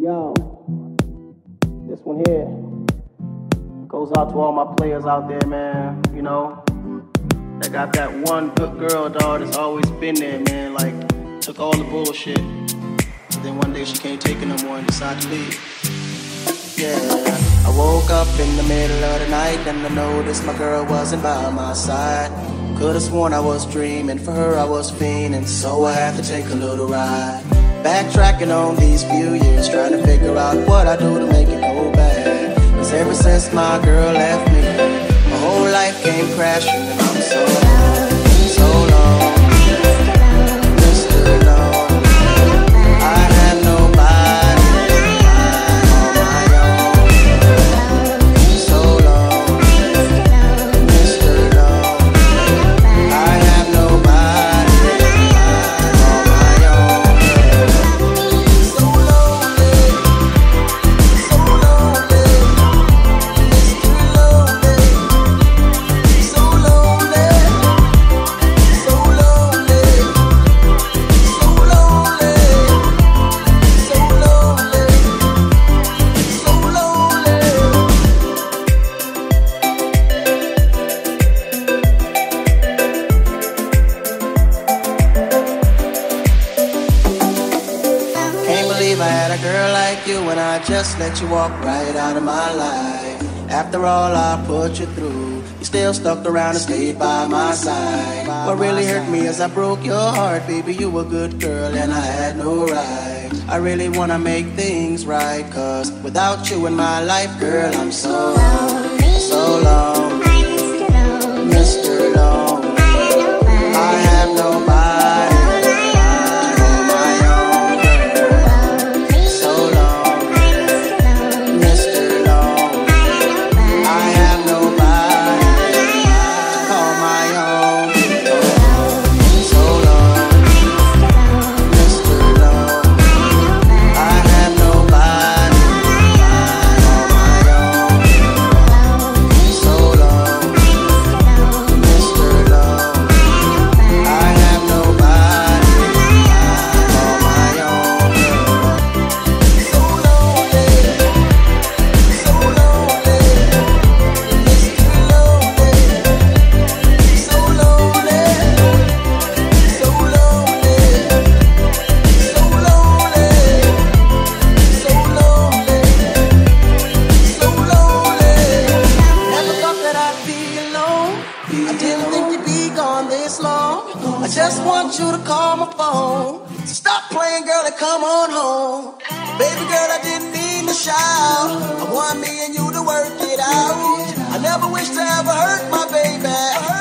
Yo, this one here goes out to all my players out there, man. You know, I got that one good girl, dog, that's always been there, man. Like, took all the bullshit. But then one day she can't take it no more and decided to leave. Yeah, I woke up in the middle of the night and I noticed my girl wasn't by my side. Could've sworn I was dreaming, for her I was fiending, so I had to take a little ride. Backtracking on these few years, trying to figure out what I do to make it go bad. Cause ever since my girl left me, my whole life came crashing and I'm so long, Mr. Long. I have nobody on my own. So long, Mr. Long. I have nobody on my own. So lonely, so lonely, Mr. Lonely. So lonely, so lonely, so lonely, so lonely, so lonely. Can't believe I had a girl like you and I just let you walk right out of my life. After all I put you through, you still stuck around and stayed by my side. What really hurt me is I broke your heart, baby. You were a good girl and I had no right. I really wanna make things right, cause without you in my life, girl, I'm so long, Mr. Long. I have nobody on my own, girl. So long, Mr. Long. I have nobody to call my own. So long, Mr. Long. I have nobody on my own. So long, Mr. Long. I have nobody on my own. So lonely, so lonely, Mr. Lonely. So lonely, so lonely, so lonely, so lonely, so lonely. Never thought that I'd be alone. I didn't think you'd be gone this long. I just want you to call my phone. So stop playing, girl, and come on home. Baby girl, I didn't mean to shout. I want me and you to work it out. I never wish to ever hurt my baby.